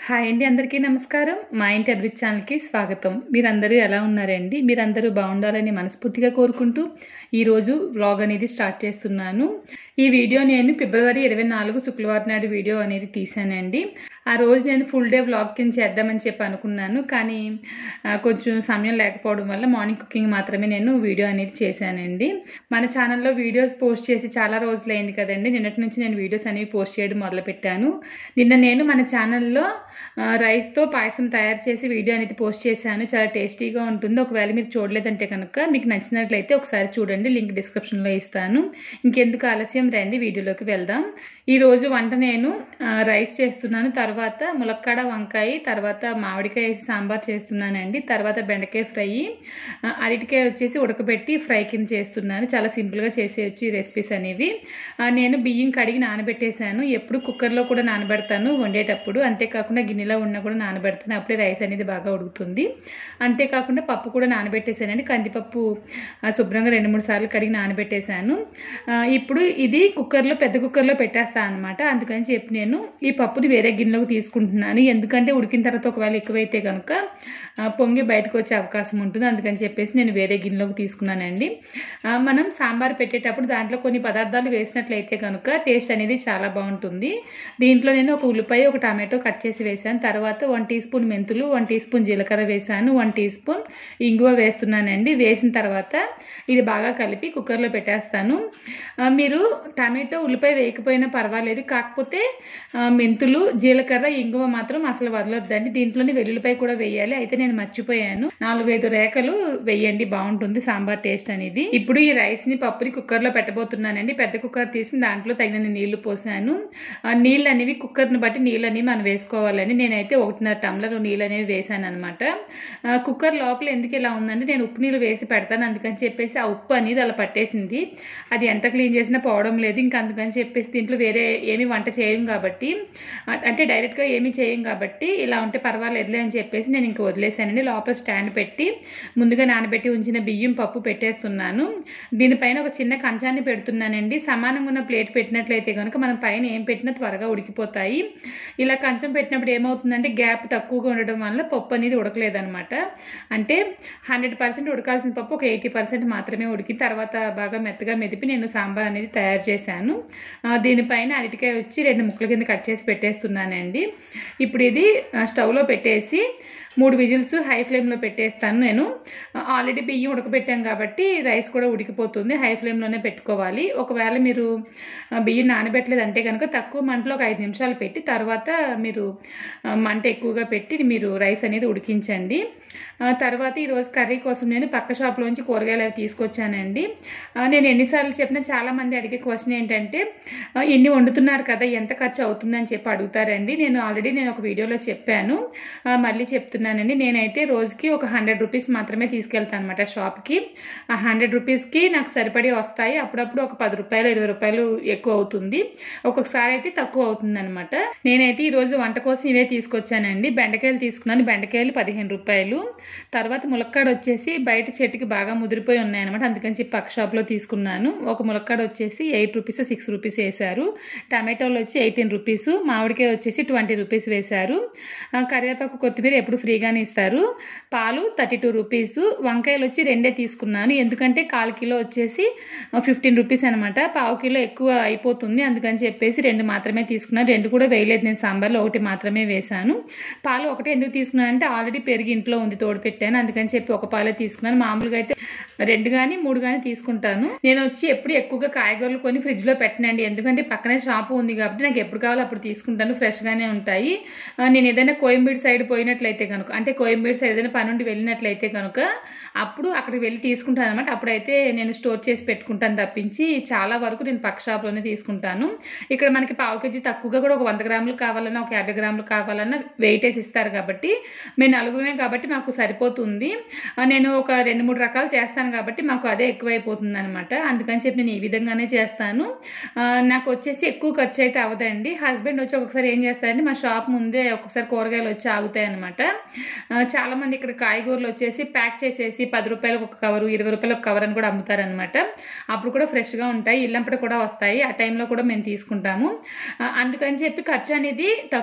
Hi అండి, అందరికీ నమస్కారం. మా ఇంటి అభిరుచి ఛానల్కి స్వాగతం. మీరందరూ ఎలా ఉన్నారండి? మీరందరూ బాగుండాలని మనస్ఫూర్తిగా కోరుకుంటూ ఈరోజు వ్లాగ్ అనేది స్టార్ట్ చేస్తున్నాను. ఈ వీడియో నేను ఫిబ్రవరి 24 శుక్రవారం నాడు వీడియో అనేది తీసానండి. ఆ రోజు నేను ఫుల్ డే వ్లాగ్ కింద చేద్దామని చెప్పి అనుకున్నాను, కానీ కొంచెం సమయం లేకపోవడం వల్ల మార్నింగ్ కుకింగ్ మాత్రమే నేను వీడియో అనేది చేశానండి. మన ఛానల్లో వీడియోస్ పోస్ట్ చేసి చాలా రోజులైంది కదండి. నిన్నటి నుంచి నేను వీడియోస్ అనేవి పోస్ట్ చేయడం మొదలుపెట్టాను. నిన్న నేను మన ఛానల్లో రైస్తో పాయసం తయారు చేసి వీడియో అనేది పోస్ట్ చేశాను. చాలా టేస్టీగా ఉంటుంది. ఒకవేళ మీరు చూడలేదంటే కనుక మీకు నచ్చినట్లయితే ఒకసారి చూడండి, లింక్ డిస్క్రిప్షన్లో ఇస్తాను. ఇంకెందుకు ఆలస్యం, రండి వీడియోలోకి వెళ్దాం. ఈరోజు వంట నేను రైస్ చేస్తున్నాను, తర్వాత ములక్కాడ వంకాయ, తర్వాత మామిడికాయ సాంబార్ చేస్తున్నానండి, తర్వాత బెండకాయ ఫ్రై, అరటికాయ వచ్చేసి ఉడకబెట్టి ఫ్రై కింద చేస్తున్నాను. చాలా సింపుల్గా చేసేయచ్చు ఈ రెసిపీస్ అనేవి. నేను బియ్యం కడిగి నానబెట్టేశాను. ఎప్పుడు కుక్కర్లో కూడా నానబెడతాను వండేటప్పుడు, అంతేకాకుండా గిన్నెలో ఉన్న కూడా నానబెడతాను. అప్పుడే రైస్ అనేది బాగా ఉడుకుతుంది. అంతేకాకుండా పప్పు కూడా నానబెట్టేశానండి. కందిపప్పు శుభ్రంగా 2-3 సార్లు కడిగి నానబెట్టేశాను. ఇప్పుడు ఇది కుక్కర్లో, పెద్ద కుక్కర్లో పెట్టేస్తాను అనమాట. అందుకని చెప్పి నేను ఈ పప్పుని వేరే గిన్నెలోకి తీసుకుంటున్నాను. ఎందుకంటే ఉడికిన తర్వాత ఒకవేళ ఎక్కువైతే కనుక పొంగి బయటకు వచ్చే అవకాశం ఉంటుంది. అందుకని చెప్పేసి నేను వేరే గిన్నెలోకి తీసుకున్నానండి. మనం సాంబార్ పెట్టేటప్పుడు దాంట్లో కొన్ని పదార్థాలు వేసినట్లయితే కనుక టేస్ట్ అనేది చాలా బాగుంటుంది. దీంట్లో నేను ఒక ఉల్లిపాయ, ఒక టమాటో కట్ చేసి వేసాను. తర్వాత 1 టీ స్పూన్ మెంతులు, 1 టీ స్పూన్ జీలకర్ర వేసాను, 1 టీ స్పూన్ ఇంగువ వేస్తున్నానండి. వేసిన తర్వాత ఇది బాగా కలిపి కుక్కర్లో పెట్టేస్తాను. మీరు టమాటో, ఉల్లిపాయ వేయకపోయినా పర్వాలేదు, కాకపోతే మెంతులు, జీలకర్ర, ఇంగువ మాత్రం అసలు వదలొద్దండి. దీంట్లోనే వెల్లుల్లిపాయ కూడా వేయాలి. అయితే నేను మర్చిపోయాను. 4-5 రేఖలు వేయండి, బాగుంటుంది సాంబార్ టేస్ట్ అనేది. ఇప్పుడు ఈ రైస్ని, పప్పుని కుక్కర్లో పెట్టబోతున్నానండి. పెద్ద కుక్కర్ తీసి దాంట్లో తగిన నీళ్లు పోసాను. నీళ్ళు అనేవి కుక్కర్ని బట్టి నీళ్ళు అనేవి మనం వేసుకోవాలని. నేనైతే 1.5 టంబ్లర్ నీళ్ళు అనేవి వేసాను అనమాట. కుక్కర్ లోపల ఎందుకు ఇలా ఉందంటే నేను ఉప్పు నీళ్ళు వేసి పెడతాను, అందుకని చెప్పేసి ఆ ఉప్పు అనేది అలా పట్టేసింది. అది ఎంత క్లీన్ చేసినా పోవడం లేదు. ఇంకా అందుకని చెప్పేసి దీంట్లో వేరే ఏమీ వంట చేయం కాబట్టి, అంటే డైరెక్ట్గా ఏమీ చేయం కాబట్టి ఇలా ఉంటే పర్వాలేదులే అని చెప్పేసి నేను ఇంకా వదిలేసానండి. లోపల స్టాండ్ పెట్టి ముందుగా నానబెట్టి ఉంచిన బియ్యం, పప్పు పెట్టేస్తున్నాను. దీనిపైన ఒక చిన్న కంచాన్ని పెడుతున్నానండి. సమానంగా ఉన్న ప్లేట్ పెట్టినట్లయితే కనుక మనం పైన ఏం పెట్టినా త్వరగా ఉడికిపోతాయి. ఇలా కంచం పెట్టినప్పుడు ఏమవుతుందంటే గ్యాప్ తక్కువగా ఉండడం వల్ల పప్పు అనేది ఉడకలేదనమాట. అంటే 100% ఉడకాల్సిన పప్పు ఒక 80% మాత్రమే ఉడికి తర్వాత బాగా మెత్తగా మెదిపి నేను సాంబార్ అనేది తయారు చేశాను. దీనిపైన అరటికాయ వచ్చి 2 ముక్కల కింద కట్ చేసి పెట్టేస్తున్నానండి. ఇప్పుడు ఇది స్టవ్లో పెట్టేసి 3 విజిల్స్ హై ఫ్లేమ్లో పెట్టేస్తాను. నేను ఆల్రెడీ బియ్యం ఉడకబెట్టాం కాబట్టి రైస్ కూడా ఉడికిపోతుంది. హై ఫ్లేమ్లోనే పెట్టుకోవాలి. ఒకవేళ మీరు బియ్యం నానబెట్టలేదంటే కనుక తక్కువ మంటలో ఒక 5 నిమిషాలు పెట్టి తర్వాత మీరు మంట ఎక్కువగా పెట్టి మీరు రైస్ అనేది ఉడికించండి. తర్వాత ఈరోజు కర్రీ కోసం నేను పక్క షాప్లోంచి కూరగాయలు అవి తీసుకొచ్చానండి. నేను ఎన్నిసార్లు చెప్పినా చాలామంది అడిగే క్వశ్చన్ ఏంటంటే ఎన్ని వండుతున్నారు కదా, ఎంత ఖర్చు అవుతుందని చెప్పి అడుగుతారండి. నేను ఒక వీడియోలో చెప్పాను, మళ్ళీ చెప్తున్నానండి. నేనైతే రోజుకి ఒక 100 రూపీస్ మాత్రమే తీసుకెళ్తాను అనమాట షాప్కి. ఆ 100 రూపీస్కి నాకు సరిపడి వస్తాయి. అప్పుడప్పుడు ఒక 10 రూపాయలు, 20 రూపాయలు ఎక్కువ అవుతుంది, ఒక్కొక్కసారి అయితే తక్కువ అవుతుంది అనమాట. నేనైతే ఈరోజు వంట కోసం ఇవే తీసుకొచ్చానండి. బెండకాయలు తీసుకున్నాను. బెండకాయలు 15 రూపాయలు. తర్వాత ములక్కాడ వచ్చేసి బయట చెట్టుకి బాగా ముదిరిపోయి ఉన్నాయన్నమాట, అందుకని చెప్పి పక్క షాప్లో తీసుకున్నాను. ఒక ములక్కాడ వచ్చేసి 8 రూపీస్, 6 రూపీస్ వేశారు. టమాటోలు వచ్చి 18 రూపీస్, మామిడికాయ వచ్చేసి 20 రూపీస్ వేశారు. కరివేపాకు, కొత్తిమీర ఎప్పుడు ఫ్రీగానే ఇస్తారు. పాలు 32 రూపీస్. వంకాయలు వచ్చి 2 తీసుకున్నాను, ఎందుకంటే 1/4 కిలో వచ్చేసి 15 రూపీస్ అనమాట. 1/2 కిలో ఎక్కువ అయిపోతుంది, అందుకని చెప్పేసి 2 మాత్రమే తీసుకున్నాను. 2 కూడా వేయలేదు నేను సాంబార్లో, 1 మాత్రమే వేశాను. పాలు ఒకటే ఎందుకు తీసుకున్నానంటే ఆల్రెడీ పెరిగి ఇంట్లో ఉంది, తోడు పెట్టాను, అందుకని చెప్పి ఒక పాలే తీసుకున్నాను. మామూలుగా అయితే 2 కానీ 3 కానీ తీసుకుంటాను. నేను వచ్చి ఎప్పుడు ఎక్కువగా కాయగూరలు కొని ఫ్రిడ్జ్లో పెట్టనండి, ఎందుకంటే పక్కనే షాపు ఉంది కాబట్టి నాకు ఎప్పుడు కావాలో అప్పుడు తీసుకుంటాను, ఫ్రెష్గానే ఉంటాయి. నేను ఏదైనా కోయంబేడు సైడ్ పోయినట్లయితే కనుక, అంటే కోయంబేడు సైడ్ ఏదైనా పని ఉండి వెళ్ళినట్లయితే కనుక అప్పుడు అక్కడికి వెళ్ళి తీసుకుంటాను అనమాట. అప్పుడైతే నేను స్టోర్ చేసి పెట్టుకుంటాను తప్పించి చాలా వరకు నేను పక్క షాప్లోనే తీసుకుంటాను. ఇక్కడ మనకి 1/2 కేజీ తక్కువగా కూడా ఒక 100 గ్రాములు కావాలన్నా, ఒక 50 గ్రాములు కావాలన్నా వెయిట్ వేసి ఇస్తారు కాబట్టి మేము 4 కాబట్టి మాకు సరిపోతుంది. నేను ఒక 2-3 రకాలు చేస్తాను కాబట్టి మాకు అదే ఎక్కువైపోతుంది అనమాట. అందుకని చెప్పి నేను ఈ విధంగానే చేస్తాను. నాకు వచ్చేసి ఎక్కువ ఖర్చు అయితే అవ్వదండి. హస్బెండ్ వచ్చి ఒక్కొక్కసారి ఏం చేస్తారంటే మా షాప్ ముందే ఒక్కొక్కసారి కూరగాయలు వచ్చి ఆగుతాయి అనమాట. చాలామంది ఇక్కడ కాయగూరలు వచ్చేసి ప్యాక్ చేసేసి 10 రూపాయలకు ఒక కవరు, 20 రూపాయలకు ఒక కవర్ అని కూడా అమ్ముతారనమాట. అప్పుడు కూడా ఫ్రెష్గా ఉంటాయి, ఇల్లంపట కూడా వస్తాయి. ఆ టైంలో కూడా మేము తీసుకుంటాము. అందుకని చెప్పి ఖర్చు అనేది తక్కువే అవుతుంది.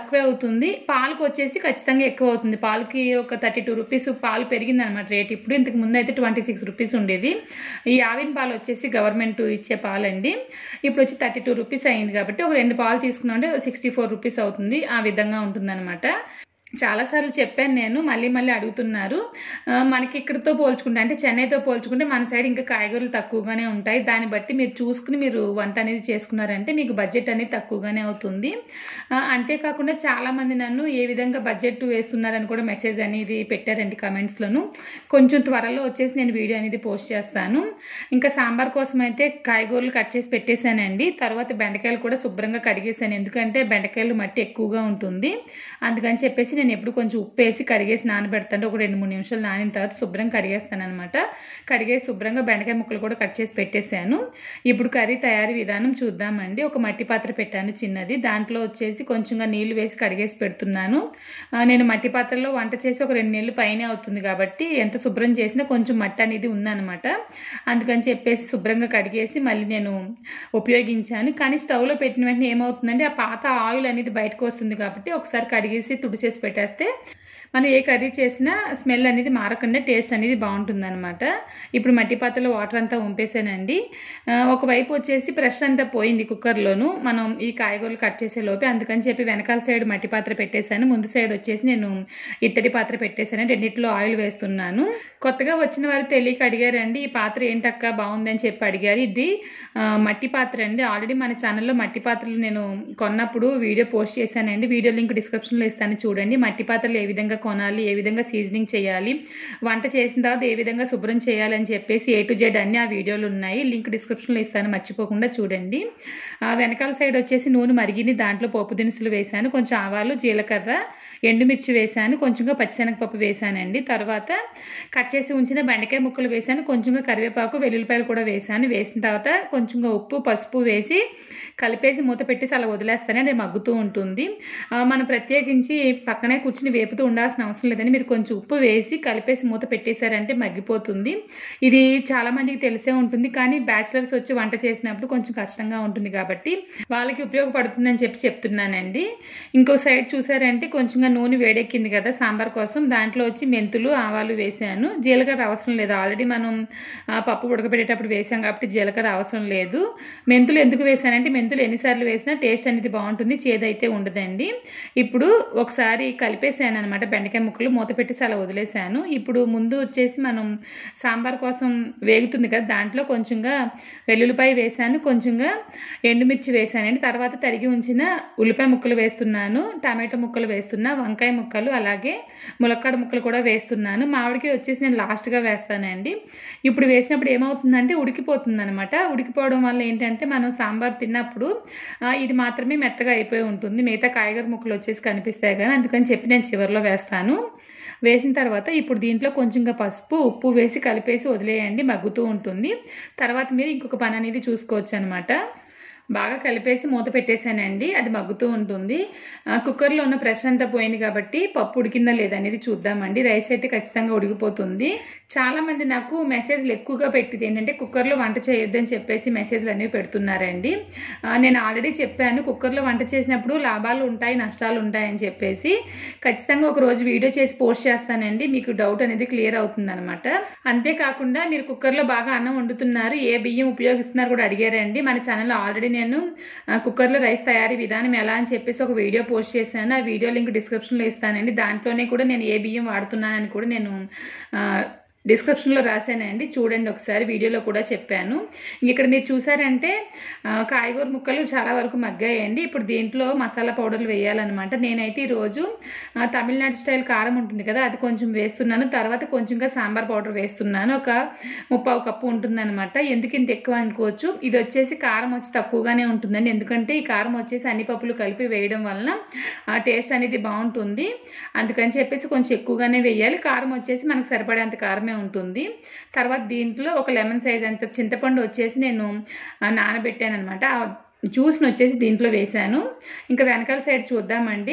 అవుతుంది. పాలకు వచ్చేసి ఖచ్చితంగా ఎక్కువ అవుతుంది. పాలకి ఒక 32 రూపీస్ పాలు పెరిగిందనమాట రేట్. ఇప్పుడు ఇంతకు ముందు అయితే 26 రూపీస్ ఉండేది. ఈ ఆవిన్ పాలు వచ్చేసి గవర్నమెంట్ ఇచ్చే పాలండి. ఇప్పుడు వచ్చి 32 రూపీస్ అయింది కాబట్టి ఒక 2 పాలు తీసుకున్నామంటే 64 రూపీస్ అవుతుంది. ఆ విధంగా ఉంటుందన్నమాట. చాలాసార్లు చెప్పాను నేను, మళ్ళీ అడుగుతున్నారు. మనకి ఇక్కడితో పోల్చుకుంటే అంటే చెన్నైతో పోల్చుకుంటే మన సైడ్ ఇంకా కాయగూరలు తక్కువగానే ఉంటాయి. దాన్ని బట్టి మీరు చూసుకుని మీరు వంట అనేది చేసుకున్నారంటే మీకు బడ్జెట్ అనేది తక్కువగానే అవుతుంది. అంతేకాకుండా చాలామంది నన్ను ఏ విధంగా బడ్జెట్ వేస్తున్నారని కూడా మెసేజ్ అనేది పెట్టారండి కమెంట్స్లోను. కొంచెం త్వరలో వచ్చేసి నేను వీడియో అనేది పోస్ట్ చేస్తాను. ఇంకా సాంబార్ కోసం అయితే కాయగూరలు కట్ చేసి పెట్టేశానండి. తర్వాత బెండకాయలు కూడా శుభ్రంగా కడిగేశాను. ఎందుకంటే బెండకాయలు మట్టి ఎక్కువగా ఉంటుంది. అందుకని చెప్పేసి నేను ఎప్పుడు కొంచెం ఉప్పు వేసి కడిగేసి నానబెడతాను. ఒక 2-3 నిమిషాలు నానిన తర్వాత శుభ్రంగా కడిగేస్తాను అనమాట. కడిగేసి శుభ్రంగా బెండకాయ ముక్కలు కూడా కట్ చేసి పెట్టేశాను. ఇప్పుడు కర్రీ తయారీ విధానం చూద్దామండి. ఒక మట్టి పాత్ర పెట్టాను చిన్నది. దాంట్లో వచ్చేసి కొంచెంగా నీళ్లు వేసి కడిగేసి పెడుతున్నాను. నేను మట్టి పాత్రలో వంట చేసి ఒక 2 నెలలు పైనే అవుతుంది కాబట్టి ఎంత శుభ్రం చేసినా కొంచెం మట్టి అనేది ఉందన్నమాట. అందుకని చెప్పేసి శుభ్రంగా కడిగేసి మళ్ళీ నేను ఉపయోగించాను. కానీ స్టవ్లో పెట్టిన వెంటనే ఏమవుతుందంటే ఆ పాత ఆయిల్ అనేది బయటకు వస్తుంది కాబట్టి ఒకసారి కడిగేసి తుడిచేసి పెట్టేస్తే మనం ఏ కర్రీ చేసినా స్మెల్ అనేది మారకుండా టేస్ట్ అనేది బాగుంటుందన్నమాట. ఇప్పుడు మట్టి పాత్రలో వాటర్ అంతా వంపేసానండి. ఒకవైపు వచ్చేసి ప్రెషర్ అంతా పోయింది కుక్కర్లోను మనం ఈ కాయగూరలు కట్ చేసే లోపే. అందుకని చెప్పి వెనకాల సైడ్ మట్టి పాత్ర పెట్టేశాను. ముందు సైడ్ వచ్చేసి నేను ఇత్తడి పాత్ర పెట్టేశాను. రెండింటిలో ఆయిల్ వేస్తున్నాను. కొత్తగా వచ్చిన వారు తెలియక అడిగారండి, ఈ పాత్ర ఏంటక్క బాగుందని చెప్పి అడిగారు. ఇది మట్టి పాత్ర అండి. ఆల్రెడీ మన ఛానల్లో మట్టి పాత్రలు నేను కొన్నప్పుడు వీడియో పోస్ట్ చేశానండి. వీడియో లింక్ డిస్క్రిప్షన్లో ఇస్తాను చూడండి. మట్టి పాత్రలు ఏ విధంగా కొనాలి, ఏ విధంగా సీజనింగ్ చేయాలి, వంట చేసిన తర్వాత ఏ విధంగా శుభ్రం చేయాలని చెప్పేసి A to Z అన్ని ఆ వీడియోలు ఉన్నాయి. లింక్ డిస్క్రిప్షన్లో ఇస్తాను, మర్చిపోకుండా చూడండి. వెనకాల సైడ్ వచ్చేసి నూనె మరిగింది. దాంట్లో పోపు దినుసులు వేశాను. కొంచెం ఆవాలు, జీలకర్ర, ఎండుమిర్చి వేశాను. కొంచెంగా పచ్చిశనగపప్పు వేశానండి. తర్వాత కట్ చేసి ఉంచిన బెండకాయ ముక్కలు వేశాను. కొంచెంగా కరివేపాకు, వెల్లుల్లిపాయలు కూడా వేశాను. వేసిన తర్వాత కొంచెంగా ఉప్పు, పసుపు వేసి కలిపేసి మూత పెట్టేసి అలా వదిలేస్తాను. అది మగ్గుతూ ఉంటుంది. మనం ప్రత్యేకించి పక్కనే కూర్చుని వేపుతూ ఉండాల్సిన అవసరం లేదని మీరు కొంచెం ఉప్పు వేసి కలిపేసి మూత పెట్టేశారంటే మగ్గిపోతుంది. ఇది చాలామందికి తెలిసే ఉంటుంది, కానీ బ్యాచిలర్స్ వచ్చి వంట చేసినప్పుడు కొంచెం కష్టంగా ఉంటుంది కాబట్టి వాళ్ళకి ఉపయోగపడుతుందని చెప్పి చెప్తున్నానండి. ఇంకో సైడ్ చూసారంటే కొంచెంగా నూనె వేడెక్కింది కదా సాంబార్ కోసం, దాంట్లో వచ్చి మెంతులు, ఆవాలు వేసాను. జీలకర్ర అవసరం లేదు, ఆల్రెడీ మనం పప్పు ఉడకబెట్టేటప్పుడు వేసాం కాబట్టి జీలకర్ర అవసరం లేదు. మెంతులు ఎందుకు వేసానంటే మెంతులు ఎన్నిసార్లు వేసినా టేస్ట్ అనేది బాగుంటుంది, చేదైతే ఉండదండి. ఇప్పుడు ఒకసారి కలిపేసాను అనమాట. బెండకాయ ముక్కలు మూత పెట్టేసి అలా వదిలేసాను. ఇప్పుడు ముందు వచ్చేసి మనం సాంబార్ కోసం వేగుతుంది కదా, దాంట్లో కొంచెంగా వెల్లుల్లిపాయ వేసాను, కొంచెంగా ఎండుమిర్చి వేసానండి. తర్వాత తరిగి ఉంచిన ఉల్లిపాయ ముక్కలు వేస్తున్నాను, టమాటో ముక్కలు వేస్తున్నా, వంకాయ ముక్కలు, అలాగే ములక్కాడ ముక్కలు కూడా వేస్తున్నాను. మామిడికాయ వచ్చేసి నేను లాస్ట్గా వేస్తానండి. ఇప్పుడు వేసినప్పుడు ఏమవుతుందంటే ఉడికిపోతుంది అనమాట. ఉడికిపోవడం వల్ల ఏంటంటే మనం సాంబార్ తిన్నప్పుడు ఇది మాత్రమే మెత్తగా అయిపోయి ఉంటుంది, మిగతా కాయగూర ముక్కలు వచ్చేసి కనిపిస్తాయి కానీ, అందుకని చెప్పి నేను చివరిలో వేస్తాను. వేసిన తర్వాత ఇప్పుడు దీంట్లో కొంచెంగా పసుపు, ఉప్పు వేసి కలిపేసి వదిలేయండి, మగ్గుతూ ఉంటుంది. తర్వాత మీరు ఇంకొక పని అనేది చూసుకోవచ్చు అనమాట. బాగా కలిపేసి మూత పెట్టేశానండి, అది మగ్గుతూ ఉంటుంది. కుక్కర్లో ఉన్న ప్రెషర్ అంతా పోయింది కాబట్టి పప్పు ఉడికిందా లేదా అనేది చూద్దామండి. రైస్ అయితే ఖచ్చితంగా ఉడికిపోతుంది. చాలామంది నాకు మెసేజ్లు ఎక్కువగా పెట్టింది ఏంటంటే కుక్కర్లో వంట చేయొద్దని చెప్పేసి మెసేజ్లు అనేవి పెడుతున్నారండి. నేను ఆల్రెడీ చెప్పాను, కుక్కర్లో వంట చేసినప్పుడు లాభాలు ఉంటాయి, నష్టాలు ఉంటాయని చెప్పేసి. ఖచ్చితంగా ఒక రోజు వీడియో చేసి పోస్ట్ చేస్తానండి, మీకు డౌట్ అనేది క్లియర్ అవుతుంది అనమాట. అంతేకాకుండా మీరు కుక్కర్లో బాగా అన్నం వండుతున్నారు, ఏ బియ్యం ఉపయోగిస్తున్నారు కూడా అడిగారండి. మన ఛానల్లో ఆల్రెడీ నేను కుక్కర్లో రైస్ తయారీ విధానం ఎలా అని చెప్పేసి ఒక వీడియో పోస్ట్ చేశాను. ఆ వీడియో లింక్ డిస్క్రిప్షన్లో ఇస్తానండి. దాంట్లోనే కూడా నేను ఏ బియ్యం వాడుతున్నానని కూడా నేను డిస్క్రిప్షన్లో రాశానండి, చూడండి ఒకసారి. వీడియోలో కూడా చెప్పాను. ఇక్కడ మీరు చూసారంటే కాయగూర ముక్కలు చాలా వరకు మగ్గాయండి. ఇప్పుడు దీంట్లో మసాలా పౌడర్లు వేయాలన్నమాట. నేనైతే ఈరోజు తమిళనాడు స్టైల్ కారం ఉంటుంది కదా, అది కొంచెం వేస్తున్నాను. తర్వాత కొంచెంగా సాంబార్ పౌడర్ వేస్తున్నాను, ఒక 3/4 కప్పు ఉంటుందన్నమాట. ఎందుకు ఇంత ఎక్కువ అనుకోవచ్చు, ఇది వచ్చేసి కారం వచ్చి తక్కువగానే ఉంటుందండి. ఎందుకంటే ఈ కారం వచ్చేసి అన్ని పప్పులు కలిపి వేయడం వలన టేస్ట్ అనేది బాగుంటుంది. అందుకని చెప్పేసి కొంచెం ఎక్కువగానే వేయాలి. కారం వచ్చేసి మనకు సరిపడేంత కారమే ఉంటుంది. తర్వాత దీంట్లో ఒక లెమన్ సైజ్ అంత చింతపండు వచ్చేసి నేను నానబెట్టాను అనమాట. జ్యూస్ని వచ్చేసి దీంట్లో వేశాను. ఇంకా వెనకాల సైడ్ చూద్దామండి.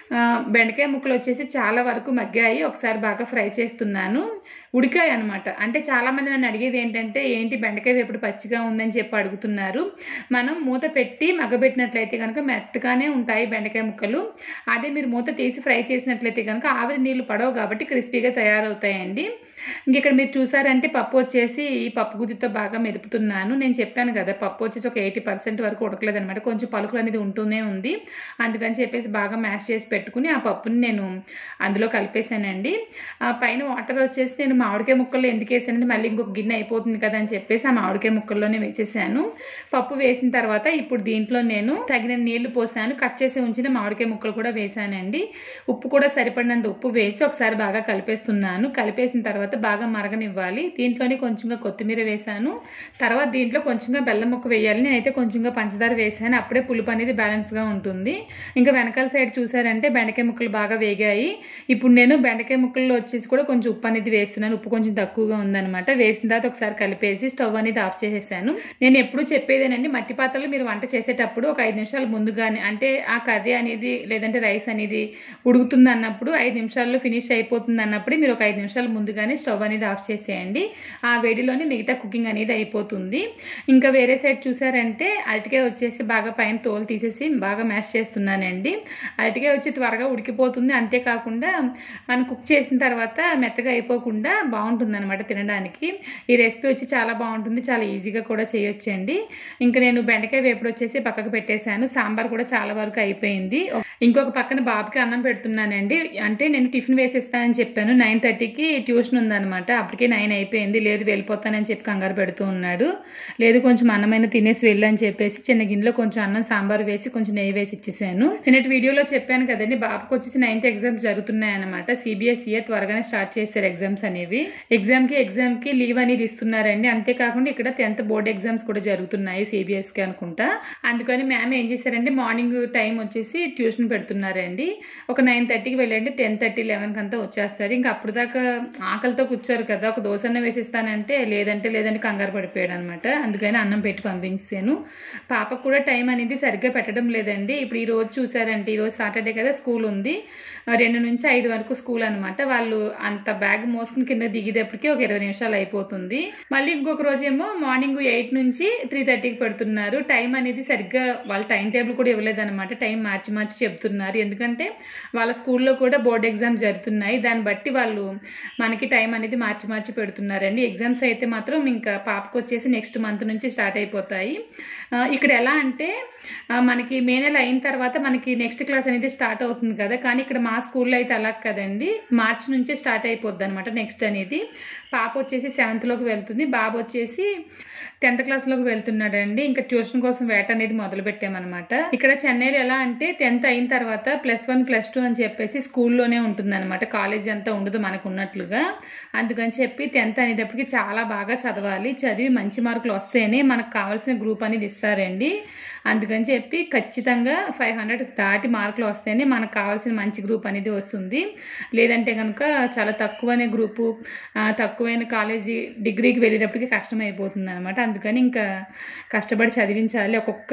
బెండకాయ ముక్కలు వచ్చేసి చాలా వరకు మగ్గాయి. ఒకసారి బాగా ఫ్రై చేస్తున్నాను. ఉడికాయి అనమాట. అంటే చాలామంది నన్ను అడిగేది ఏంటంటే, ఏంటి బెండకాయ వేపుడు పచ్చిగా ఉందని చెప్పి అడుగుతున్నారు. మనం మూత పెట్టి మగ్గబెట్టినట్లయితే కనుక మెత్తగానే ఉంటాయి బెండకాయ ముక్కలు. అదే మీరు మూత తీసి ఫ్రై చేసినట్లయితే కనుక ఆవిరి నీళ్ళు పడవు కాబట్టి క్రిస్పీగా తయారవుతాయండి. ఇక్కడ మీరు చూసారంటే పప్పు వచ్చేసి ఈ పప్పు గుత్తితో బాగా మెదుపుతున్నాను. నేను చెప్పాను కదా, పప్పు వచ్చేసి ఒక 80% వరకు ఉడకలేదనమాట. కొంచెం పలుకులు అనేది ఉంటూనే ఉంది. అందుకని చెప్పేసి బాగా మ్యాష్ చేసి పెట్టుకుని ఆ పప్పుని నేను అందులో కలిపేసానండి. పైన వాటర్ వచ్చేసి నేను మామిడికాయ ముక్కల్లో ఎందుకు వేసానంటే మళ్ళీ ఇంకొక గిన్నె అయిపోతుంది కదా అని చెప్పేసి ఆ మామిడికాయ ముక్కల్లోనే వేసేసాను. పప్పు వేసిన తర్వాత ఇప్పుడు దీంట్లో నేను తగిన నీళ్లు పోసాను. కట్ చేసి ఉంచిన మామిడికాయ ముక్కలు కూడా వేసానండి. ఉప్పు కూడా సరిపడినంత ఉప్పు వేసి ఒకసారి బాగా కలిపేస్తున్నాను. కలిపేసిన తర్వాత బాగా మరగనివ్వాలి. దీంట్లోనే కొంచెంగా కొత్తిమీర వేసాను. తర్వాత దీంట్లో కొంచెంగా బెల్లం ముక్క వేయాలి. నేనైతే కొంచెంగా పంచదార వేసాను. అప్పుడే పులుపు అనేది బ్యాలెన్స్గా ఉంటుంది. ఇంకా వెనకాల సైడ్ చూసారంటే బెండకాయ ముక్కలు బాగా వేగాయి. ఇప్పుడు నేను బెండకాయ ముక్కల్లో వచ్చేసి కూడా కొంచెం ఉప్పు అనేది వేస్తున్నాను. ఉప్పు కొంచెం తక్కువగా ఉందన్నమాట. వేసిన తర్వాత ఒకసారి కలిపేసి స్టవ్ అనేది ఆఫ్ చేసేసాను. నేను ఎప్పుడు చెప్పేదేనండి, మట్టి పాత్రలో మీరు వంట చేసేటప్పుడు ఒక 5 నిమిషాలు ముందుగానే, అంటే ఆ కర్రీ అనేది లేదంటే రైస్ అనేది ఉడుకుతుంది అన్నప్పుడు 5 నిమిషాల్లో ఫినిష్ అయిపోతుంది అన్నప్పుడు మీరు ఒక 5 నిమిషాలు ముందుగానే స్టవ్ అనేది ఆఫ్ చేసేయండి. ఆ వేడిలోనే మిగతా కుకింగ్ అనేది అయిపోతుంది. ఇంకా వేరే సైడ్ చూసారంటే అరటికాయ వచ్చేసి బాగా పైన తోలు తీసేసి బాగా మ్యాష్ చేస్తున్నానండి. అరటికాయ వచ్చి త్వరగా ఉడికిపోతుంది. అంతేకాకుండా మనం కుక్ చేసిన తర్వాత మెత్తగా అయిపోకుండా బాగుంటుంది అనమాట తినడానికి. ఈ రెసిపీ వచ్చి చాలా బాగుంటుంది. చాలా ఈజీగా కూడా చేయొచ్చండి. ఇంకా నేను బెండకాయ వేపుడు వచ్చేసి పక్కకు పెట్టేశాను. సాంబార్ కూడా చాలా వరకు అయిపోయింది. ఇంకొక పక్కన బాబుకి అన్నం పెడుతున్నానండి. అంటే నేను టిఫిన్ వేసేస్తానని చెప్పాను. 9:30కి ట్యూషన్ ఉందనమాట. అప్పటికే 9 అయిపోయింది. లేదు వెళ్ళిపోతానని చెప్పి కంగారు పెడుతూ ఉన్నాడు. లేదు కొంచెం అన్నమైన తినేసి వెళ్ళని చెప్పేసి చిన్న గిన్నెలో కొంచెం అన్నం సాంబార్ వేసి కొంచెం నెయ్యి వేసి ఇచ్చేసాను. నేను వీడియోలో చెప్పాను కదండి, బాబుకి వచ్చేసి 9th ఎగ్జామ్స్ జరుగుతున్నాయి అనమాట. CBSE త్వరగానే స్టార్ట్ చేస్తారు ఎగ్జామ్స్ అనేవి. ఎగ్జామ్కి లీవ్ అనేది ఇస్తున్నారండి. అంతేకాకుండా ఇక్కడ 10th బోర్డ్ ఎగ్జామ్స్ కూడా జరుగుతున్నాయి CBSEకి అనుకుంటా. అందుకని మ్యామ్ ఏం చేశారంటే మార్నింగ్ టైం వచ్చేసి ట్యూషన్ పెడుతున్నారండి. ఒక 9:30కి వెళ్ళండి, 10:30, 11కి అంతా వచ్చేస్తారు. ఇంకా అప్పుడు దాకా ఆకలితో కూర్చోరు కదా, ఒక దోశ అన్న వేసిస్తానంటే లేదంటే కంగారు పడిపోయాడు అనమాట. అందుకని అన్నం పెట్టి పంపించాను. పాపకు కూడా టైం అనేది సరిగ్గా పెట్టడం లేదండి. ఇప్పుడు ఈ రోజు చూసారంటే ఈరోజు సాటర్డే కదా, స్కూల్ ఉంది. 2 నుంచి 5 వరకు స్కూల్ అనమాట. వాళ్ళు అంత బ్యాగ్ మోసుకుని కింద దిగేటప్పటికి ఒక 20 నిమిషాలు అయిపోతుంది. మళ్ళీ ఇంకొక రోజేమో మార్నింగ్ 8 నుంచి 3:30కి పెడుతున్నారు. టైం అనేది సరిగ్గా వాళ్ళ టైం టేబుల్ కూడా ఇవ్వలేదన్నమాట. టైం మార్చి చెప్తున్నారు. ఎందుకంటే వాళ్ళ స్కూల్లో కూడా బోర్డ్ ఎగ్జామ్స్ జరుగుతున్నాయి. దాన్ని బట్టి వాళ్ళు మనకి టైం అనేది మార్చి పెడుతున్నారండి. ఎగ్జామ్స్ అయితే మాత్రం ఇంకా పాపకు వచ్చేసి నెక్స్ట్ మంత్ నుంచి స్టార్ట్ అయిపోతాయి. ఇక్కడ ఎలా అంటే మనకి మే నెల అయిన తర్వాత మనకి నెక్స్ట్ క్లాస్ అనేది స్టార్ట్ అవుతుంది కదా, కానీ ఇక్కడ మా స్కూల్లో అయితే అలా కదండి, మార్చి నుంచే స్టార్ట్ అయిపోద్ది అనమాట నెక్స్ట్ అనేది. పాప వచ్చేసి 7th వెళ్తుంది, బాబు వచ్చేసి 10th క్లాస్లోకి వెళ్తున్నాడండి. ఇంకా ట్యూషన్ కోసం వేట అనేది మొదలు పెట్టామన్నమాట. ఇక్కడ చెన్నైలో ఎలా అంటే 10th అయిన తర్వాత +1, +2 అని చెప్పేసి స్కూల్లోనే ఉంటుంది అనమాట. కాలేజీ అంతా ఉండదు మనకు ఉన్నట్లుగా. అందుకని చెప్పి 10th అనేటప్పటికి చాలా బాగా చదవాలి. చదివి మంచి మార్కులు వస్తేనే మనకు కావాల్సిన గ్రూప్ అనేది ఇస్తారండి. అందుకని చెప్పి ఖచ్చితంగా 500 దాటి మార్కులు వస్తేనే మనకు కావాల్సిన మంచి గ్రూప్ అనేది వస్తుంది. లేదంటే కనుక చాలా తక్కువనే గ్రూపు, తక్కువైన కాలేజీ డిగ్రీకి వెళ్ళేటప్పటికి కష్టమైపోతుంది అనమాట. అందుకని ఇంకా కష్టపడి చదివించాలి. ఒక్కొక్క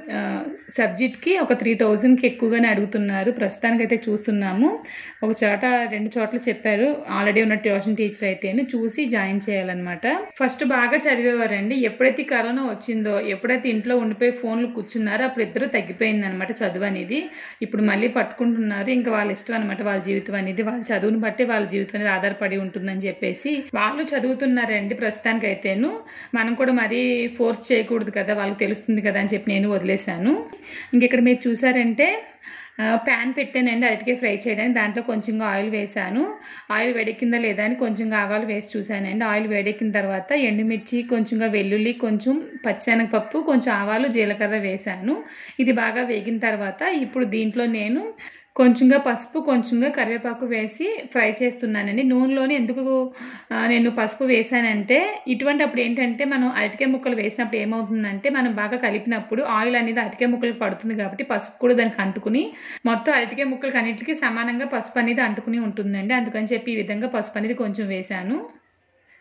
సబ్జెక్ట్కి ఒక 3000కి ఎక్కువగానే అడుగుతున్నారు. ప్రస్తుతానికైతే చూస్తున్నాము. ఒక చోట 2 చోట్ల చెప్పారు. ఆల్రెడీ ఉన్న ట్యూషన్ టీచర్ అయితేనే చూసి జాయిన్ చేయాలన్నమాట. ఫస్ట్ బాగా చదివేవారండి. ఎప్పుడైతే కరోనా వచ్చిందో, ఎప్పుడైతే ఇంట్లో ఉండిపోయి ఫోన్లు కూర్చున్నారో అప్పుడు ఇద్దరు తగ్గిపోయింది అనమాట చదువు అనేది. ఇప్పుడు మళ్ళీ పట్టుకుంటున్నారు. ఇంకా వాళ్ళ ఇష్టం అనమాట, వాళ్ళ జీవితం అనేది వాళ్ళ చదువుని బట్టి వాళ్ళ జీవితం అనేది ఆధారపడి ఉంటుందని చెప్పేసి వాళ్ళు చదువుతున్నారండి ప్రస్తుతానికి అయితేను. మనం కూడా మరీ ఫోర్స్ చేయకూడదు కదా, వాళ్ళకి తెలుస్తుంది కదా అని చెప్పి నేను వదిలేశాను. ఇంకెక్కడ మీరు చూసారంటే ప్యాన్ పెట్టానండి అరటికాయ ఫ్రై చేయడానికి. దాంట్లో కొంచెంగా ఆయిల్ వేసాను. ఆయిల్ వేడెక్కిందా లేదా అని కొంచెంగా ఆవాలు వేసి చూసానండి. ఆయిల్ వేడెక్కిన తర్వాత ఎండుమిర్చి, కొంచెంగా వెల్లుల్లి, కొంచెం పచ్చిశనగపప్పు, కొంచెం ఆవాలు, జీలకర్ర వేసాను. ఇది బాగా వేగిన తర్వాత ఇప్పుడు దీంట్లో నేను కొంచెంగా పసుపు, కొంచెంగా కరివేపాకు వేసి ఫ్రై చేస్తున్నానండి. నూనెలోనే ఎందుకు నేను పసుపు వేసానంటే ఇటువంటి అప్పుడు ఏంటంటే మనం అరటికాయ ముక్కలు వేసినప్పుడు ఏమవుతుందంటే మనం బాగా కలిపినప్పుడు ఆయిల్ అనేది అరటికాయ ముక్కలకు పడుతుంది కాబట్టి పసుపు కూడా దానికి అంటుకుని మొత్తం అరటికాయ ముక్కలకి అన్నిటికీ సమానంగా పసుపు అనేది అంటుకుని ఉంటుందండి. అందుకని చెప్పి ఈ విధంగా పసుపు అనేది కొంచెం వేసాను.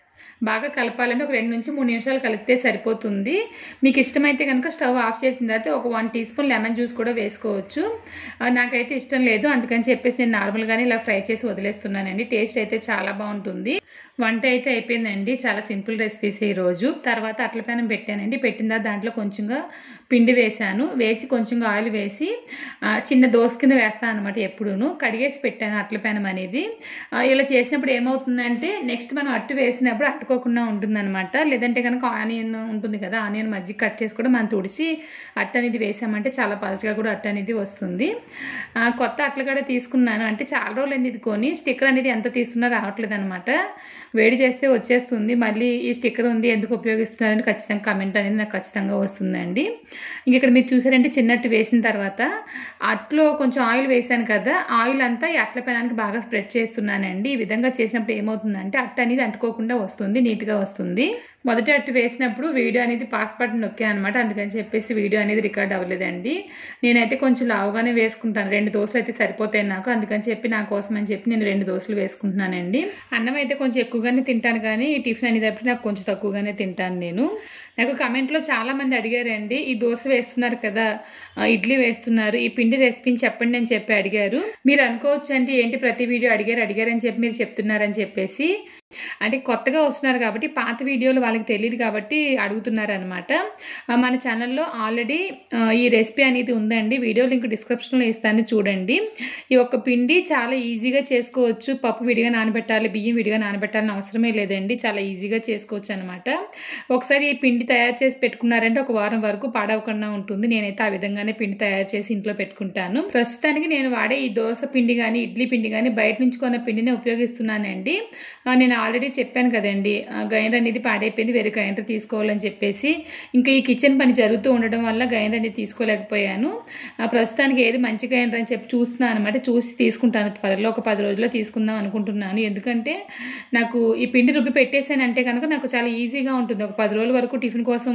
బాగా కలపాలంటే ఒక 2 నుంచి 3 నిమిషాలు కలిపితే సరిపోతుంది. మీకు ఇష్టమైతే కనుక స్టవ్ ఆఫ్ చేసిన తర్వాత ఒక 1 టీ స్పూన్ లెమన్ జ్యూస్ కూడా వేసుకోవచ్చు. నాకైతే ఇష్టం లేదు, అందుకని చెప్పేసి నేను నార్మల్గానే ఇలా ఫ్రై చేసి వదిలేస్తున్నానండి. టేస్ట్ అయితే చాలా బాగుంటుంది. వంట అయితే అయిపోయిందండి. చాలా సింపుల్ రెసిపీస్ ఈరోజు. తర్వాత అట్ల పెనం పెట్టానండి. పెట్టిన తర్వాత దాంట్లో కొంచెంగా పిండి వేసాను. వేసి కొంచెంగా ఆయిల్ వేసి చిన్న దోస కింద వేస్తాను అనమాట. ఎప్పుడూను కడిగేసి పెట్టాను అట్ల పెనం అనేది. ఇలా చేసినప్పుడు ఏమవుతుందంటే నెక్స్ట్ మనం అట్టు వేసినప్పుడు అట్టుకోకుండా ఉంటుందన్నమాట. లేదంటే కనుక ఆనియన్ ఉంటుంది కదా, ఆనియన్ మధ్య కట్ చేసి కూడా మనం తుడిచి అట్టు అనేది వేసామంటే చాలా పలచగా కూడా అట్టు అనేది వస్తుంది. కొత్త అట్లు కూడా తీసుకున్నాను. అంటే చాలా రోజులు అనేది ఇది కొని స్టిక్కర్ అనేది ఎంత తీస్తున్నా రావట్లేదు అనమాట. వేడి చేస్తే వచ్చేస్తుంది. మళ్ళీ ఈ స్టిక్కర్ ఉంది ఎందుకు ఉపయోగిస్తున్నారని ఖచ్చితంగా కమెంట్ అనేది నాకు ఖచ్చితంగా వస్తుందండి. ఇంక ఇక్కడ మీరు చూసారంటే చిన్నట్టు వేసిన తర్వాత అట్లో కొంచెం ఆయిల్ వేసాను కదా, ఆయిల్ అంతా ఈ అట్ల పెనానికి బాగా స్ప్రెడ్ చేస్తున్నానండి. ఈ విధంగా చేసినప్పుడు ఏమవుతుందంటే అట్టు అనేది అంటుకోకుండా వస్తుంది, నీట్గా వస్తుంది. మొదటి అట్టు వేసినప్పుడు వీడియో అనేది పాస్ బటన్ నొక్కాను అనమాట. అందుకని చెప్పేసి వీడియో అనేది రికార్డ్ అవ్వలేదండి. నేనైతే కొంచెం లావుగానే వేసుకుంటాను. 2 దోశలు అయితే సరిపోతాయి నాకు. అందుకని చెప్పి నా కోసం అని చెప్పి నేను 2 దోశలు వేసుకుంటున్నానండి. అన్నం అయితే కొంచెం ఎక్కువగానే తింటాను, కానీ ఈ టిఫిన్ అనేటప్పుడు నాకు కొంచెం తక్కువగానే తింటాను నేను. నాకు కమెంట్లో చాలామంది అడిగారండి, ఈ దోశ వేస్తున్నారు కదా, ఇడ్లీ వేస్తున్నారు, ఈ పిండి రెసిపీని చెప్పండి అని చెప్పి అడిగారు. మీరు అనుకోవచ్చు అంటే ఏంటి ప్రతి వీడియో అడిగారని చెప్పి మీరు చెప్తున్నారని చెప్పేసి. అంటే కొత్తగా వస్తున్నారు కాబట్టి పాత వీడియోలు వాళ్ళకి తెలియదు కాబట్టి అడుగుతున్నారు అనమాట. మన ఛానల్లో ఆల్రెడీ ఈ రెసిపీ అనేది ఉందండి. వీడియో లింక్ డిస్క్రిప్షన్లో ఇస్తాను, చూడండి. ఈ ఒక్క పిండి చాలా ఈజీగా చేసుకోవచ్చు. పప్పు విడిగా నానబెట్టాలి, బియ్యం విడిగా నానబెట్టాలని అవసరమే లేదండి. చాలా ఈజీగా చేసుకోవచ్చు అనమాట. ఒకసారి ఈ పిండి తయారు చేసి పెట్టుకున్నారంటే ఒక వారం వరకు పాడవకుండా ఉంటుంది. నేనైతే ఆ విధంగానే పిండి తయారు చేసి ఇంట్లో పెట్టుకుంటాను. ప్రస్తుతానికి నేను వాడే ఈ దోశ పిండి కానీ ఇడ్లీ పిండి కానీ బయట నుంచి కొన్న పిండిని ఉపయోగిస్తున్నానండి. నేను ఆల్రెడీ చెప్పాను కదండి, గ్రైండర్ అనేది పాడైపోయింది, వేరే గ్రైండర్ తీసుకోవాలని చెప్పేసి. ఇంకా ఈ కిచెన్ పని జరుగుతూ ఉండడం వల్ల గ్రైండర్ అనేది తీసుకోలేకపోయాను. ప్రస్తుతానికి ఏది మంచి గ్రైండర్ అని చెప్పి చూస్తున్నాను అనమాట. చూసి తీసుకుంటాను త్వరలో, ఒక 10 రోజుల్లో తీసుకుందాం అనుకుంటున్నాను. ఎందుకంటే నాకు ఈ పిండి రుబ్బి పెట్టేసానంటే కనుక నాకు చాలా ఈజీగా ఉంటుంది. ఒక 10 రోజుల వరకు టిఫిన్ కోసం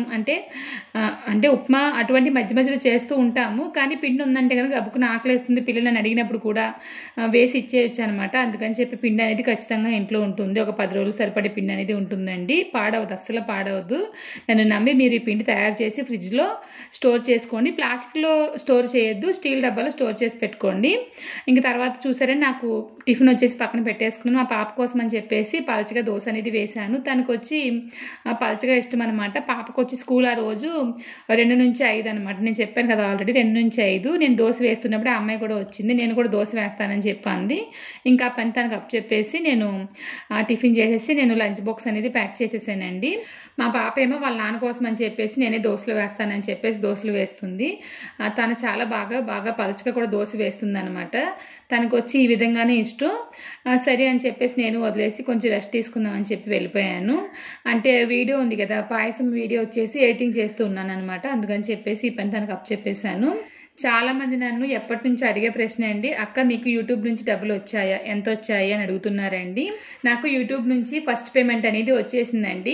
అంటే ఉప్మా అటువంటి మధ్య మధ్యలో చేస్తూ ఉంటాము. కానీ పిండి ఉందంటే కనుక గబుక్కున ఆకలేస్తుంది, పిల్లలని అడిగినప్పుడు కూడా వేసి ఇచ్చేయచ్చు అనమాట. అందుకని చెప్పి పిండి అనేది ఖచ్చితంగా ఇంట్లో ఉంటుంది. ఒక 10 రోజులు సరిపడే పిండి అనేది ఉంటుందండి. పాడవద్దు, అస్సలు పాడవద్దు. నన్ను నమ్మి మీరు ఈ పిండి తయారు చేసి ఫ్రిడ్జ్లో స్టోర్ చేసుకోండి. ప్లాస్టిక్లో స్టోర్ చేయొద్దు, స్టీల్ డబ్బాలో స్టోర్ చేసి పెట్టుకోండి. ఇంక తర్వాత చూసారని నాకు టిఫిన్ వచ్చేసి పక్కన పెట్టేసుకున్నాను. మా పాప కోసం అని చెప్పేసి పలచగా దోశ అనేది వేశాను. తనకు వచ్చి పలచగా ఇష్టం అనమాట. పాపకు వచ్చి స్కూల్ ఆ రోజు 2 నుంచి 5 అనమాట. నేను చెప్పాను కదా ఆల్రెడీ 2 నుంచి 5. నేను దోశ వేస్తున్నప్పుడు ఆ అమ్మాయి కూడా వచ్చింది. నేను కూడా దోశ వేస్తానని చెప్పండి. ఇంకా పని తనకు అప్ చెప్పేసి నేను టిఫిన్ చేసేసి నేను లంచ్ బాక్స్ అనేది ప్యాక్ చేసేసానండి. మా పాప ఏమో వాళ్ళ నాన్న కోసం అని చెప్పేసి నేనే దోశలు వేస్తానని చెప్పేసి దోశలు వేస్తుంది. తను చాలా బాగా పలచగా కూడా దోశ వేస్తుంది అనమాట. తనకు వచ్చి ఈ విధంగానే ఇష్టం. సరే అని చెప్పేసి నేను వదిలేసి కొంచెం రెస్ట్ తీసుకుందామని చెప్పి వెళ్ళిపోయాను. అంటే వీడియో ఉంది కదా, పాయసం వీడియో వచ్చేసి ఎడిటింగ్ చేస్తూ ఉన్నాను అనమాట. అందుకని చెప్పేసి ఈ పని తనకు అప్ చెప్పేశాను. చాలామంది నన్ను ఎప్పటి నుంచి అడిగే ప్రశ్న అండి, అక్క మీకు యూట్యూబ్ నుంచి డబ్బులు వచ్చాయా, ఎంత వచ్చాయి అని అడుగుతున్నారండి. నాకు యూట్యూబ్ నుంచి ఫస్ట్ పేమెంట్ అనేది వచ్చేసిందండి.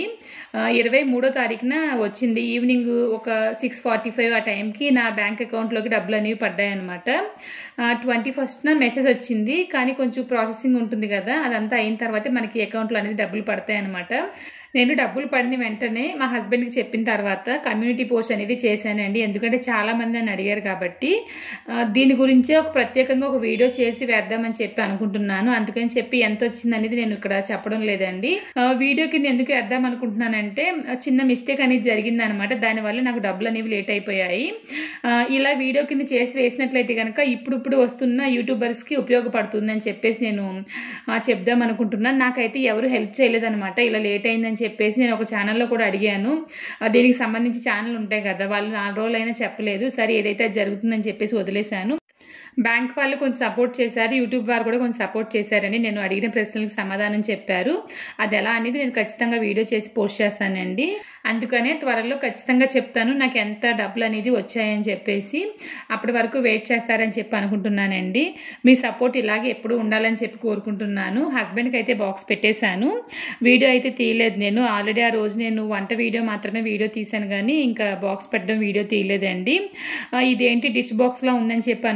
23వ తారీఖున వచ్చింది. ఈవినింగ్ ఒక 6:45 ఆ టైంకి నా బ్యాంక్ అకౌంట్లోకి డబ్బులు అనేవి పడ్డాయన్నమాట. 21న మెసేజ్ వచ్చింది, కానీ కొంచెం ప్రాసెసింగ్ ఉంటుంది కదా, అదంతా అయిన తర్వాతే మనకి అకౌంట్లో అనేది డబ్బులు పడతాయి అన్నమాట. నేను డబ్బులు పడిన వెంటనే మా హస్బెండ్కి చెప్పిన తర్వాత కమ్యూనిటీ పోస్ట్ అనేది చేశానండి. ఎందుకంటే చాలామంది నన్ను అడిగారు కాబట్టి దీని గురించే ప్రత్యేకంగా ఒక వీడియో చేసి వేద్దామని చెప్పి అనుకుంటున్నాను. అందుకని చెప్పి ఎంత వచ్చింది అనేది నేను ఇక్కడ చెప్పడం లేదండి. వీడియో కింద ఎందుకు వేద్దాం అనుకుంటున్నానంటే చిన్న మిస్టేక్ అనేది జరిగిందనమాట. దానివల్ల నాకు డబ్బులు అనేవి లేట్ అయిపోయాయి. ఇలా వీడియో కింద చేసి వేసినట్లయితే కనుక ఇప్పుడు వస్తున్న యూట్యూబర్స్కి ఉపయోగపడుతుందని చెప్పేసి నేను చెప్దాం అనుకుంటున్నాను. నాకైతే ఎవరు హెల్ప్ చేయలేదనమాట. ఇలా లేట్ అయిందని చెప్పేసి నేను ఒక ఛానల్లో కూడా అడిగాను. దీనికి సంబంధించి ఛానల్ ఉంటాయి కదా, వాళ్ళు 4 రోజులైనా చెప్పలేదు. సరే ఏదైతే జరుగుతుందని చెప్పేసి వదిలేశాను. బ్యాంక్ వాళ్ళు కొంచెం సపోర్ట్ చేశారు, యూట్యూబ్ వారు కూడా కొంచెం సపోర్ట్ చేశారని నేను అడిగిన ప్రశ్నలకు సమాధానం చెప్పారు. అది ఎలా అనేది నేను ఖచ్చితంగా వీడియో చేసి పోస్ట్ చేస్తానండి. అందుకనే త్వరలో ఖచ్చితంగా చెప్తాను నాకు ఎంత డబ్బులు అనేది వచ్చాయని చెప్పేసి. అప్పటి వరకు వెయిట్ చేస్తారని చెప్పి అనుకుంటున్నానండి. మీ సపోర్ట్ ఇలాగే ఎప్పుడు ఉండాలని చెప్పి కోరుకుంటున్నాను. హస్బెండ్కి అయితే బాక్స్ పెట్టేశాను, వీడియో అయితే తీయలేదు నేను. ఆల్రెడీ ఆ రోజు నేను వంట వీడియో మాత్రమే వీడియో తీశాను, కానీ ఇంకా బాక్స్ పెట్టడం వీడియో తీయలేదండి. ఇదేంటి డిష్ బాక్స్లో ఉందని చెప్పి అనుకోవచ్చు.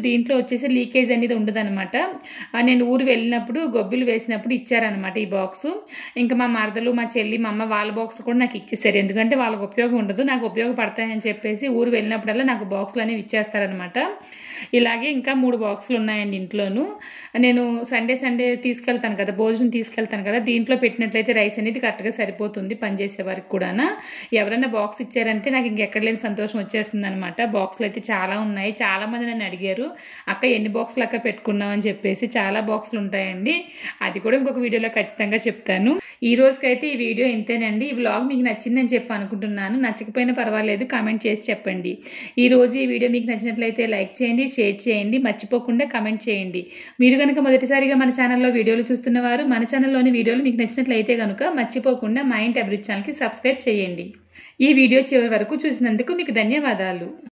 దీంట్లో వచ్చేసి లీకేజ్ అనేది ఉండదనమాట. నేను ఊరు వెళ్ళినప్పుడు గొబ్బిలు వేసినప్పుడు ఇచ్చారనమాట ఈ బాక్సు. ఇంకా మా మరదలు, మా చెల్లి, మా అమ్మ వాళ్ళ బాక్సులు కూడా నాకు ఇచ్చేసారు. ఎందుకంటే వాళ్ళకి ఉపయోగం ఉండదు, నాకు ఉపయోగపడతాయని చెప్పేసి ఊరు వెళ్ళినప్పుడల్లా నాకు బాక్సులు అనేవి ఇచ్చేస్తారనమాట. ఇలాగే ఇంకా 3 బాక్సులు ఉన్నాయండి ఇంట్లోనూ. నేను సండే తీసుకెళ్తాను కదా, భోజనం తీసుకెళ్తాను కదా, దీంట్లో పెట్టినట్లయితే రైస్ అనేది కరెక్ట్గా సరిపోతుంది పనిచేసే వారికి కూడా. ఎవరైనా బాక్స్ ఇచ్చారంటే నాకు ఇంకెక్కడ లేని సంతోషం వచ్చేస్తుంది అనమాట. బాక్సులు అయితే చాలా ఉన్నాయి. చాలామంది నన్ను అడిగారు, అక్క ఎన్ని బాక్సులు అక్క పెట్టుకున్నావు అని చెప్పేసి. చాలా బాక్సులు ఉంటాయండి, అది కూడా ఇంకొక వీడియోలో ఖచ్చితంగా చెప్తాను. ఈ రోజుకైతే ఈ వీడియో ఇంతేనండి. ఈ వ్లాగ్ మీకు నచ్చిందని చెప్పి అనుకుంటున్నాను. నచ్చకపోయినా పర్వాలేదు, కామెంట్ చేసి చెప్పండి. ఈరోజు ఈ వీడియో మీకు నచ్చినట్లయితే లైక్ చేయండి, షేర్ చేయండి, మర్చిపోకుండా కామెంట్ చేయండి. మీరు కనుక మొదటిసారిగా మన ఛానల్లో వీడియోలు చూస్తున్నవారు మన ఛానల్లోని వీడియోలు మీకు నచ్చినట్లయితే కనుక మర్చిపోకుండా మైండ్ అభిరుచి ఛానల్కి సబ్స్క్రైబ్ చేయండి. ఈ వీడియో చివరి వరకు చూసినందుకు మీకు ధన్యవాదాలు.